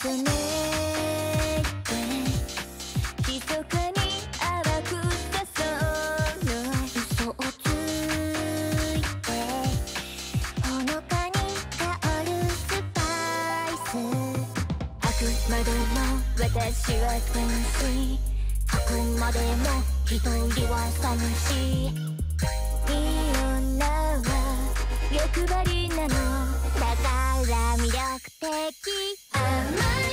めて密かに淡く誘う嘘をついてほのかに香るスパイスあくまでも私は天使あくまでも一人は寂しいいい女は欲張りなのだから魅力的甘い